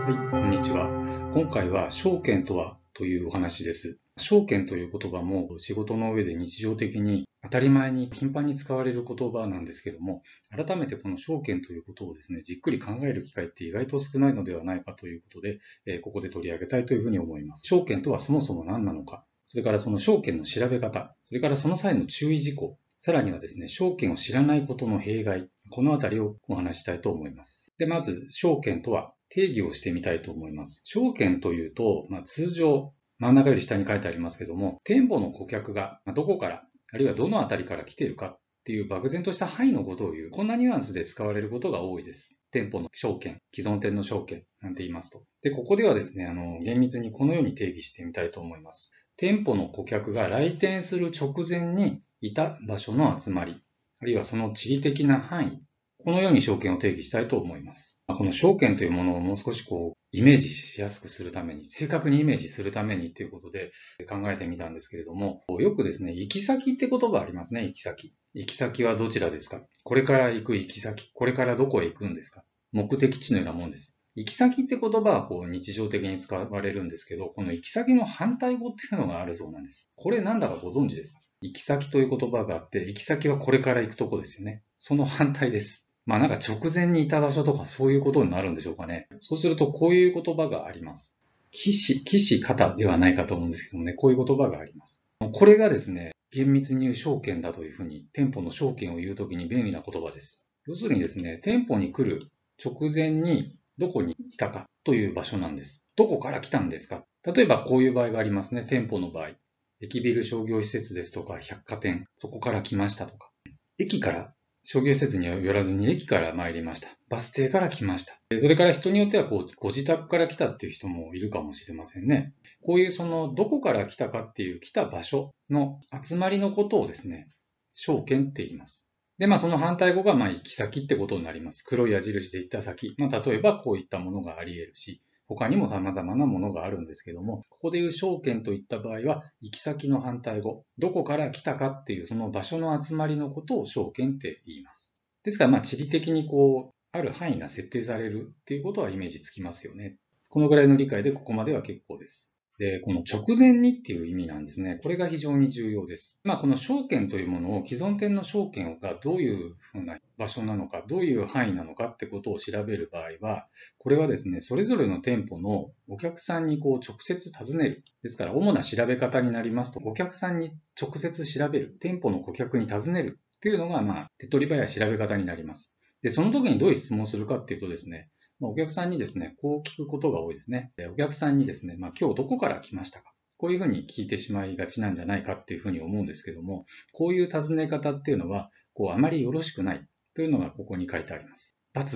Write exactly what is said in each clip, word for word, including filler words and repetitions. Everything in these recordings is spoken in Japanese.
はい、こんにちは。今回は証券とはというお話です。証券という言葉も仕事の上で日常的に当たり前に頻繁に使われる言葉なんですけども、改めてこの証券ということをですね、じっくり考える機会って意外と少ないのではないかということで、えーここで取り上げたいというふうに思います。証券とはそもそも何なのか、それからその証券の調べ方、それからその際の注意事項、さらにはですね、証券を知らないことの弊害、このあたりをお話したいと思います。で、まず、証券とは定義をしてみたいと思います。証券というと、まあ、通常、真ん中より下に書いてありますけども、店舗の顧客がどこから、あるいはどのあたりから来ているかっていう漠然とした範囲のことを言う、こんなニュアンスで使われることが多いです。店舗の証券、既存店の証券なんて言いますと。で、ここではですね、あの、厳密にこのように定義してみたいと思います。店舗の顧客が来店する直前にいた場所の集まり、あるいはその地理的な範囲、このように証券を定義したいと思います。この証券というものをもう少しこう、イメージしやすくするために、正確にイメージするためにということで考えてみたんですけれども、よくですね、行き先って言葉ありますね、行き先。行き先はどちらですか？これから行く行き先、これからどこへ行くんですか？目的地のようなもんです。行き先って言葉はこう日常的に使われるんですけど、この行き先の反対語っていうのがあるそうなんです。これなんだかご存知ですか？行き先という言葉があって、行き先はこれから行くとこですよね。その反対です。まあなんか直前にいた場所とかそういうことになるんでしょうかね。そうするとこういう言葉があります。騎士、騎士方ではないかと思うんですけどもね、こういう言葉があります。これがですね、厳密に言う証券だというふうに、店舗の証券を言うときに便利な言葉です。要するにですね、店舗に来る直前にどこに来たかという場所なんです。どこから来たんですか？例えばこういう場合がありますね、店舗の場合。駅ビル商業施設ですとか百貨店、そこから来ましたとか。駅から商業施設には寄らずに駅から参りました。バス停から来ました。それから人によってはこうご自宅から来たっていう人もいるかもしれませんね。こういうそのどこから来たかっていう来た場所の集まりのことをですね、証券って言います。で、まあその反対語がまあ行き先ってことになります。黒い矢印で行った先。まあ例えばこういったものがあり得るし、他にも様々なものがあるんですけども、ここでいう証券といった場合は、行き先の反対語、どこから来たかっていうその場所の集まりのことを証券って言います。ですから、まあ地理的にこう、ある範囲が設定されるっていうことはイメージつきますよね。このぐらいの理解でここまでは結構です。で、この直前にっていう意味なんですね。これが非常に重要です。まあ、この証券というものを既存店の証券がどういうふうな場所なのか、どういう範囲なのかってことを調べる場合は、これはですね、それぞれの店舗のお客さんにこう直接尋ねる。ですから、主な調べ方になりますと、お客さんに直接調べる。店舗の顧客に尋ねるっていうのが、まあ、手っ取り早い調べ方になります。で、その時にどういう質問をするかっていうとですね、お客さんにですね、こう聞くことが多いですね。お客さんにですね、まあ、今日どこから来ましたか？こういうふうに聞いてしまいがちなんじゃないかっていうふうに思うんですけども、こういう尋ね方っていうのは、こうあまりよろしくないというのがここに書いてあります。×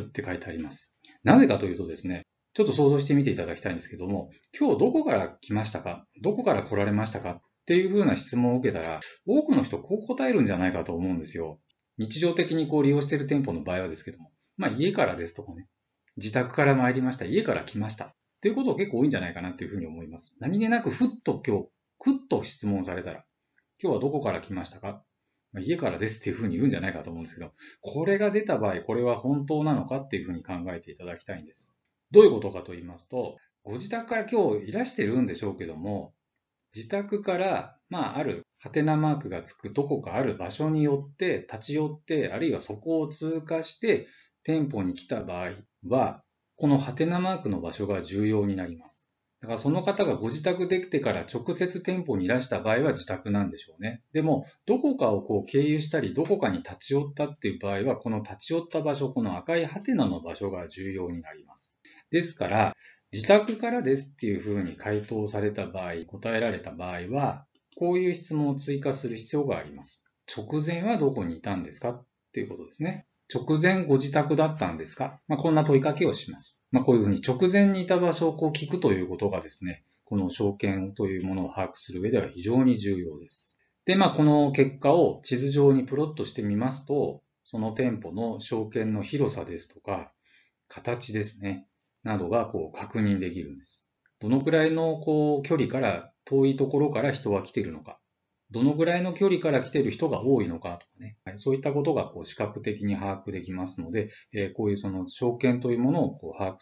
って書いてあります。なぜかというとですね、ちょっと想像してみていただきたいんですけども、今日どこから来ましたか？どこから来られましたか？っていうふうな質問を受けたら、多くの人こう答えるんじゃないかと思うんですよ。日常的にこう利用している店舗の場合はですけども、まあ家からですとかね、自宅から参りました。家から来ました。っていうことが結構多いんじゃないかなっていうふうに思います。何気なくふっと今日、ふっと質問されたら、今日はどこから来ましたか？家からですっていうふうに言うんじゃないかと思うんですけど、これが出た場合、これは本当なのかっていうふうに考えていただきたいんです。どういうことかと言いますと、ご自宅から今日いらしてるんでしょうけども、自宅から、まあ、あるハテナマークがつくどこかある場所によって、立ち寄って、あるいはそこを通過して、店舗に来た場合は、このハテナマークの場所が重要になります。だからその方がご自宅できてから直接店舗にいらした場合は自宅なんでしょうね。でも、どこかをこう経由したり、どこかに立ち寄ったっていう場合は、この立ち寄った場所、この赤いハテナの場所が重要になります。ですから、自宅からですっていうふうに回答された場合、答えられた場合は、こういう質問を追加する必要があります。直前はどこにいたんですかっていうことですね。直前ご自宅だったんですか？まあ、こんな問いかけをします。まあ、こういうふうに直前にいた場所をこう聞くということがですね、この証券というものを把握する上では非常に重要です。で、まあ、この結果を地図上にプロットしてみますと、その店舗の証券の広さですとか、形ですね。などがこう確認できるんです。どのくらいのこう距離から遠いところから人は来ているのか、どのぐらいの距離から来ている人が多いのかとかね、そういったことがこう視覚的に把握できますので、こういうその証券というものをこう把握する。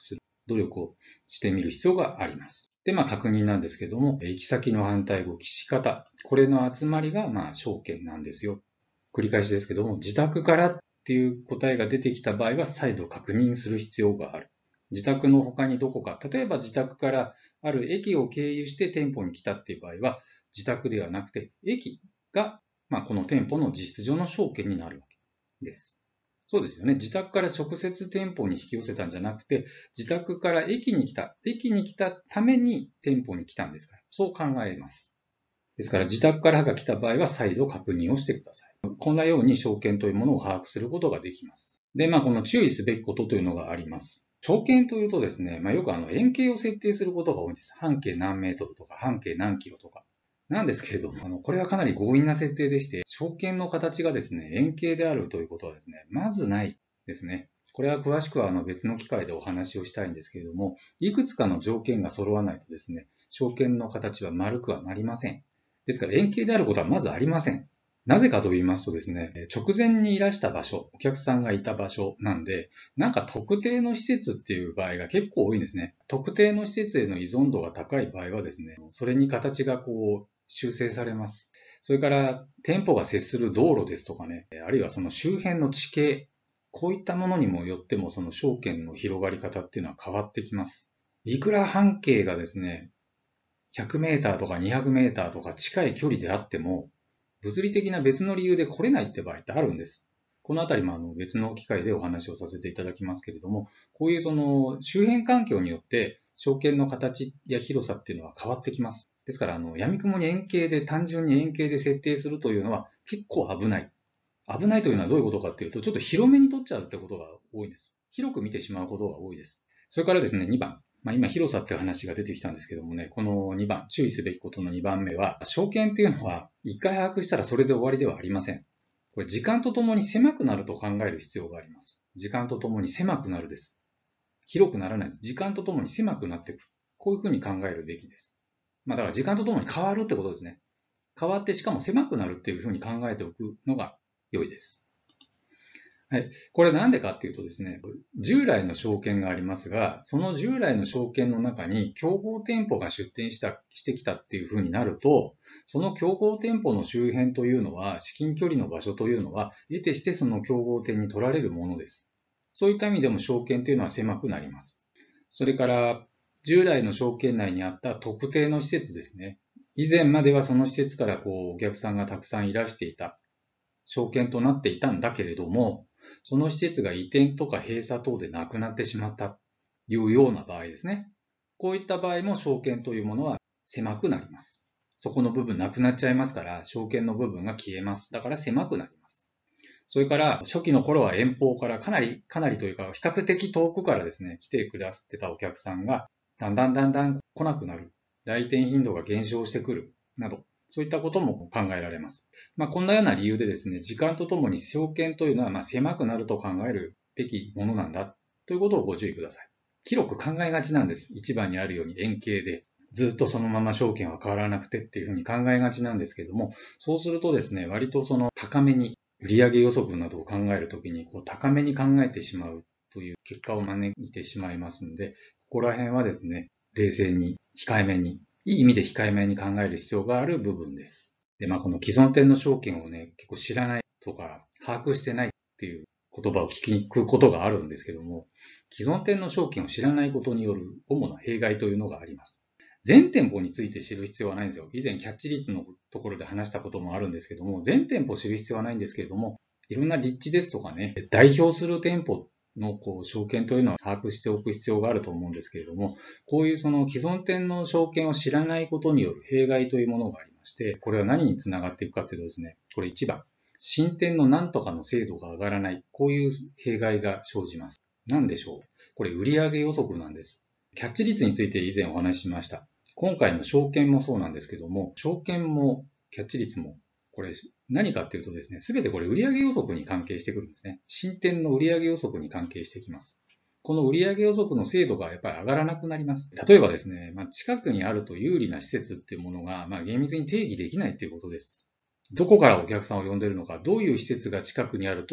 努力をしてみる必要があります。で、まあ確認なんですけども、行き先の反対語、岸方、これの集まりがまあ証券なんですよ。繰り返しですけども、自宅からっていう答えが出てきた場合は再度確認する必要がある。自宅の他にどこか、例えば自宅からある駅を経由して店舗に来たっていう場合は、自宅ではなくて駅が、まあ、この店舗の実質上の証券になるわけです。そうですよね。自宅から直接店舗に引き寄せたんじゃなくて、自宅から駅に来た。駅に来たために店舗に来たんですから。そう考えます。ですから、自宅からが来た場合は再度確認をしてください。こんなように証券というものを把握することができます。で、まあ、この注意すべきことというのがあります。証券というとですね、まあ、よくあの円形を設定することが多いんです。半径何メートルとか、半径何キロとか。なんですけれども、あのこれはかなり強引な設定でして、証券の形がですね、円形であるということはですね、まずないですね。これは詳しくはあの別の機会でお話をしたいんですけれども、いくつかの条件が揃わないとですね、証券の形は丸くはなりません。ですから円形であることはまずありません。なぜかと言いますとですね、直前にいらした場所、お客さんがいた場所なんで、なんか特定の施設っていう場合が結構多いんですね。特定の施設への依存度が高い場合はですね、それに形がこう修正されます。それから店舗が接する道路ですとかね、あるいはその周辺の地形、こういったものにもよってもその証券の広がり方っていうのは変わってきます。いくら半径がですね、ひゃくメーターとかにひゃくメーターとか近い距離であっても、物理的な別の理由で来れないって場合ってあるんです。このあたりもあの別の機会でお話をさせていただきますけれども、こういうその周辺環境によって証券の形や広さっていうのは変わってきます。ですから、あの、闇雲に円形で単純に円形で設定するというのは結構危ない。危ないというのはどういうことかっていうと、ちょっと広めに取っちゃうってことが多いんです。広く見てしまうことが多いです。それからですね、にばん。まあ、今、広さっていう話が出てきたんですけどもね、このにばん、注意すべきことのにばんめは、証券っていうのは、一回把握したらそれで終わりではありません。これ、時間とともに狭くなると考える必要があります。時間とともに狭くなるです。広くならないです。時間とともに狭くなっていく。こういうふうに考えるべきです。まあ、だから時間とともに変わるってことですね。変わってしかも狭くなるっていうふうに考えておくのが良いです。はい。これなんでかっていうとですね、従来の証券がありますが、その従来の証券の中に競合店舗が出店したしてきたっていうふうになると、その競合店舗の周辺というのは、至近距離の場所というのは、得てしてその競合店に取られるものです。そういった意味でも証券というのは狭くなります。それから、従来の証券内にあった特定の施設ですね。以前まではその施設からこうお客さんがたくさんいらしていた証券となっていたんだけれども、その施設が移転とか閉鎖等でなくなってしまったというような場合ですね。こういった場合も証券というものは狭くなります。そこの部分なくなっちゃいますから、証券の部分が消えます。だから狭くなります。それから初期の頃は遠方からかなり、かなりというか比較的遠くからですね、来てくださってたお客さんがだんだんだんだん来なくなる。来店頻度が減少してくる。など、そういったことも考えられます。まあ、こんなような理由でですね、時間とともに証券というのはまあ狭くなると考えるべきものなんだということをご注意ください。広く考えがちなんです。一番にあるように円形で、ずっとそのまま証券は変わらなくてっていうふうに考えがちなんですけども、そうするとですね、割とその高めに売上予測などを考えるときにこう高めに考えてしまうという結果を招いてしまいますので、ここら辺はですね、冷静に控えめに、いい意味で控えめに考える必要がある部分です。で、まあこの既存店の証券をね、結構知らないとか、把握してないっていう言葉を聞きにくことがあるんですけども、既存店の証券を知らないことによる主な弊害というのがあります。全店舗について知る必要はないんですよ。以前キャッチ率のところで話したこともあるんですけども、全店舗を知る必要はないんですけれども、いろんな立地ですとかね、代表する店舗のこう証券というのは把握しておく必要があると思うんですけれども、こういうその既存店の証券を知らないことによる弊害というものがありまして、これは何につながっていくかというとですね、これいちばん、新店の何とかの精度が上がらない、こういう弊害が生じます。何でしょう？これ売上予測なんです。キャッチ率について以前お話ししました。今回の証券もそうなんですけども、証券もキャッチ率も、これ何かっていうとですね、すべてこれ売上予測に関係してくるんですね。新店の売上予測に関係してきます。この売上予測の精度がやっぱり上がらなくなります。例えばですね、まあ、近くにあると有利な施設っていうものが、まあ、厳密に定義できないっていうことです。どこからお客さんを呼んでいるのか、どういう施設が近くにあると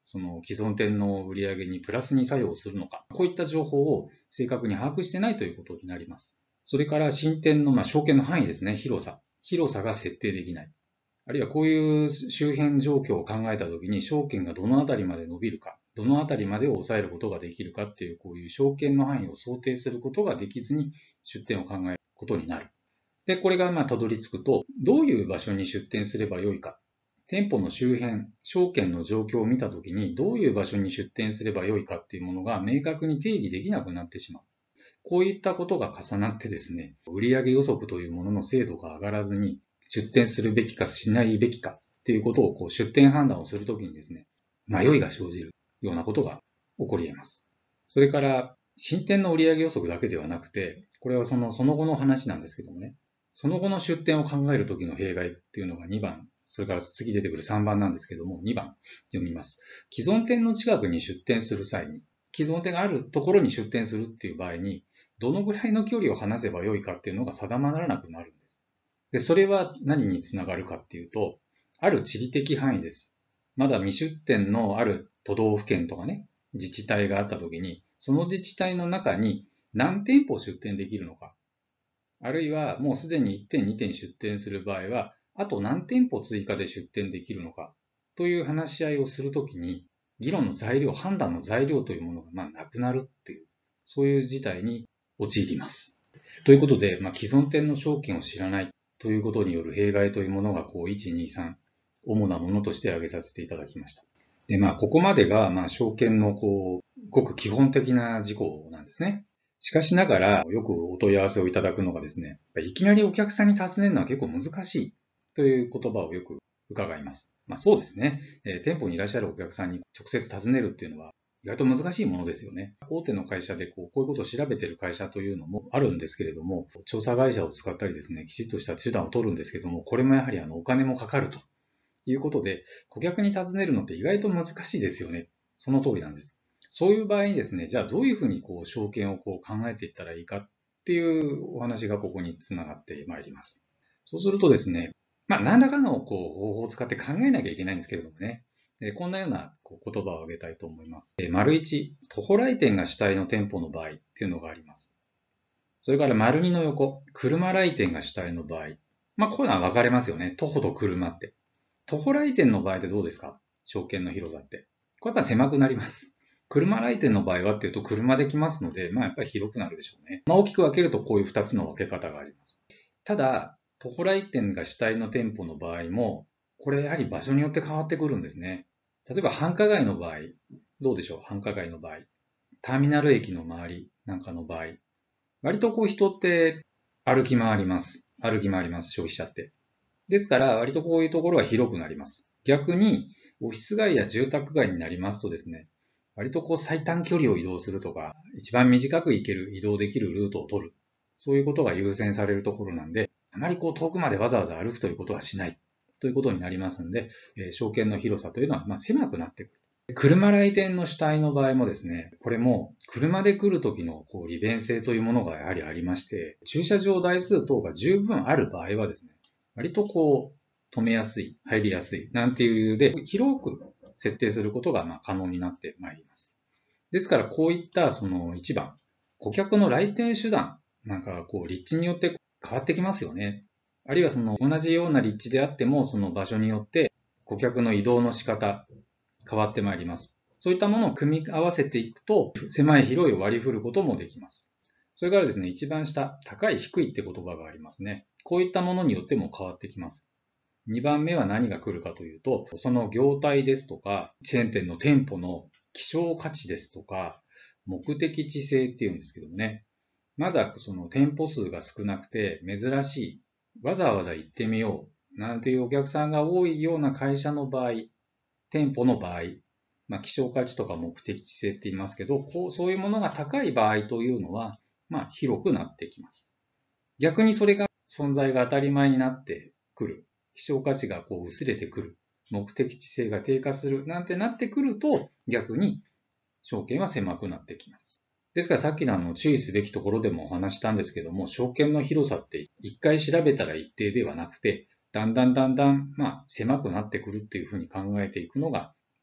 その既存店の売り上げにプラスに作用するのか、こういった情報を正確に把握してないということになります。それから新店のまあ証券の範囲ですね、広さ。広さが設定できない。あるいはこういう周辺状況を考えたときに証券がどのあたりまで伸びるか、どのあたりまでを抑えることができるかっていう、こういう証券の範囲を想定することができずに出店を考えることになる。で、これがまあたどり着くと、どういう場所に出店すればよいか。店舗の周辺、証券の状況を見たときに、どういう場所に出店すればよいかっていうものが明確に定義できなくなってしまう。こういったことが重なってですね、売上予測というものの精度が上がらずに、出店するべきかしないべきかっていうことをこう出店判断をするときにですね、迷いが生じるようなことが起こり得ます。それから、新店の売上予測だけではなくて、これはそのその後の話なんですけどもね、その後の出店を考えるときの弊害っていうのがにばん、それから次出てくるさんばんなんですけども、にばん読みます。既存店の近くに出店する際に、既存店があるところに出店するっていう場合に、どのぐらいの距離を離せばよいかっていうのが定まらなくなるんです。で、それは何につながるかっていうと、ある地理的範囲です。まだ未出店のある都道府県とかね、自治体があったときに、その自治体の中に何店舗出店できるのか、あるいはもうすでにいってん、にてん出店する場合は、あと何店舗追加で出店できるのかという話し合いをするときに、議論の材料、判断の材料というものがまあなくなるっていう、そういう事態に陥ります。ということで、まあ、既存店の証券を知らないということによる弊害というものがこういち、に、さん、主なものとして挙げさせていただきました。で、まあ、ここまでが、まあ、証券のこう、ごく基本的な事項なんですね。しかしながら、よくお問い合わせをいただくのがですね、いきなりお客さんに尋ねるのは結構難しいという言葉をよく伺います。まあそうですね、えー、店舗にいらっしゃるお客さんに直接尋ねるっていうのは意外と難しいものですよね。大手の会社でこうこういうことを調べている会社というのもあるんですけれども、調査会社を使ったりですね、きちっとした手段を取るんですけども、これもやはりあのお金もかかるということで、顧客に尋ねるのって意外と難しいですよね。その通りなんです。そういう場合にですね、じゃあどういうふうにこう証券をこう考えていったらいいかっていうお話がここにつながってまいります。そうするとですね、まあ何らかのこう方法を使って考えなきゃいけないんですけれどもね、こんなようなこう言葉を挙げたいと思います。丸いち、徒歩来店が主体の店舗の場合っていうのがあります。それから丸にの横、車来店が主体の場合。まあこういうのは分かれますよね。徒歩と車って。徒歩来店の場合ってどうですか？証券の広さって。これやっぱ狭くなります。車来店の場合はっていうと車で来ますので、まあやっぱり広くなるでしょうね。まあ大きく分けるとこういうふたつの分け方があります。ただ、徒歩来店が主体の店舗の場合も、これやはり場所によって変わってくるんですね。例えば繁華街の場合、どうでしょう？繁華街の場合。ターミナル駅の周りなんかの場合。割とこう人って歩き回ります。歩き回ります、消費者って。ですから、割とこういうところは広くなります。逆に、オフィス街や住宅街になりますとですね、割とこう最短距離を移動するとか、一番短く行ける、移動できるルートを取る。そういうことが優先されるところなんで、あまりこう遠くまでわざわざ歩くということはしないということになりますので、えー、証券の広さというのはまあ狭くなってくる。車来店の主体の場合もですね、これも車で来る時のこう利便性というものがやはりありまして、駐車場台数等が十分ある場合はですね、割とこう止めやすい、入りやすいなんていう理由で広く設定することがまあ可能になってまいります。ですからこういったそのいちばん、顧客の来店手段なんかがこう立地によって変わってきますよね。あるいはその同じような立地であってもその場所によって顧客の移動の仕方変わってまいります。そういったものを組み合わせていくと狭い広いを割り振ることもできます。それからですね、一番下、高い低いって言葉がありますね。こういったものによっても変わってきます。にばんめは何が来るかというと、その業態ですとか、チェーン店の店舗の希少価値ですとか、目的地性っていうんですけどもね。まずはその店舗数が少なくて珍しい、わざわざ行ってみよう、なんていうお客さんが多いような会社の場合、店舗の場合、まあ、希少価値とか目的地性って言いますけど、こう、そういうものが高い場合というのは、まあ、広くなってきます。逆にそれが存在が当たり前になってくる。希少価値がこう薄れてくる。目的地性が低下する。なんてなってくると、逆に証券は狭くなってきます。ですからさっきのあの注意すべきところでもお話したんですけども、証券の広さって一回調べたら一定ではなくて、だんだんだんだんまあ狭くなってくるっていうふうに考えていくのが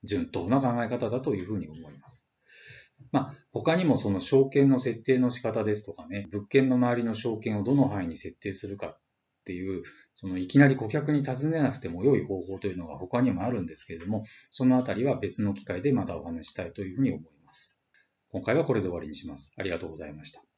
順当な考え方だというふうに思います。まあ、他にもその証券の設定の仕方ですとかね、物件の周りの証券をどの範囲に設定するかっていう、そのいきなり顧客に尋ねなくても良い方法というのが他にもあるんですけれども、そのあたりは別の機会でまたお話したいというふうに思います。今回はこれで終わりにします。ありがとうございました。